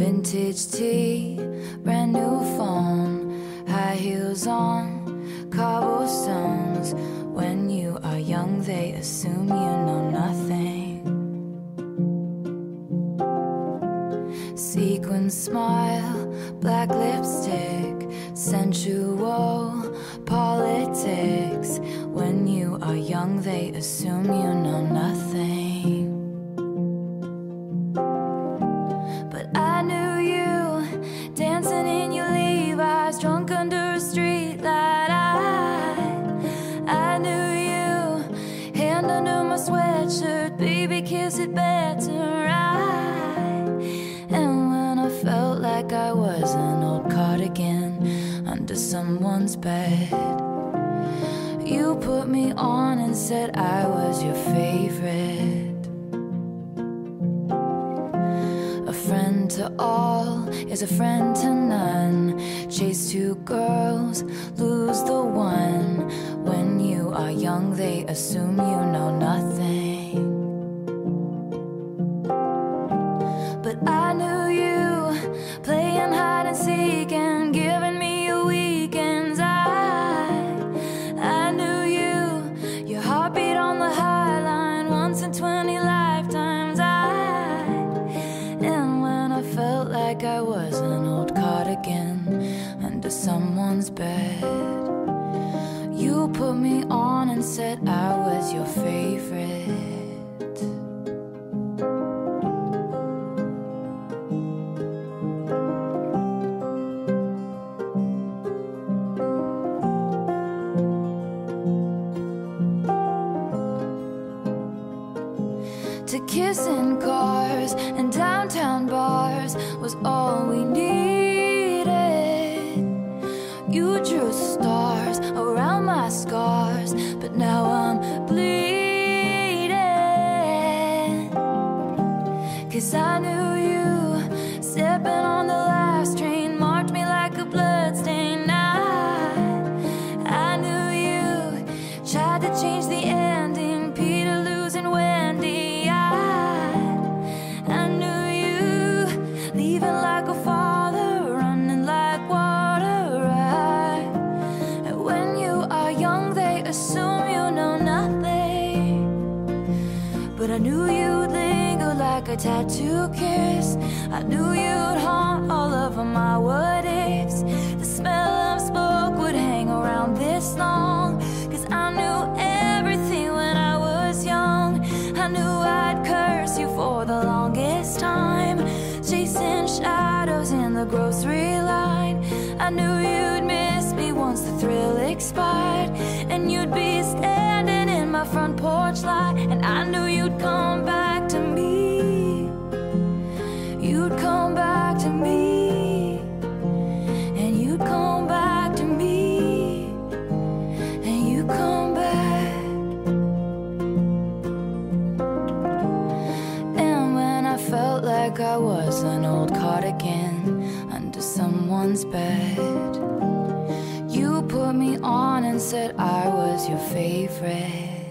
Vintage tea, brand new phone, high heels on cobblestones. When you are young, they assume you know nothing. Sequin smile, black lipstick, sensual politics. When you are young, they assume you know nothing. But I knew you dancing in your Levi's, drunk under a street light. I knew you, hand under my sweatshirt, baby, kiss it better right. And when I felt like I was an old cardigan under someone's bed, you put me on and said I was your favorite. A friend to all is a friend to none. Chase two girls, lose the one. When you are young, they assume you know nothing. But I knew you, playing hide and seek and giving me your weekends. I knew you, your heartbeat on the high line, once in 20 lifetimes. And when I felt like I was an old cardigan under someone's bed, you put me on and said I was your favorite. To kiss in cars and downtown bars was all we needed. You drew stars around my scars, but now I'm bleeding. 'Cause I knew you, stepping on the last train, marked me like a bloodstain. I knew you, tried to change the ending, Peter losing Wendy. I knew you, leaving like a father, running like water. And when you are young, they assume you know nothing. But I knew you'd linger like a tattoo kiss. I knew you'd haunt all of my what ifs. The smell of smoke would hang around this long. 'Cause I knew everything when I was young. I knew I'd curse you for the longest time, chasing shadows in the grocery line. I knew you'd miss me once the thrill expired, and you'd be standing in my front porch light. And I knew you'd come back to me. You'd come back to me. And you'd come back to me. And you come back. And when I felt like I was an old cardigan under someone's bed, you put me on and said I was your favorite.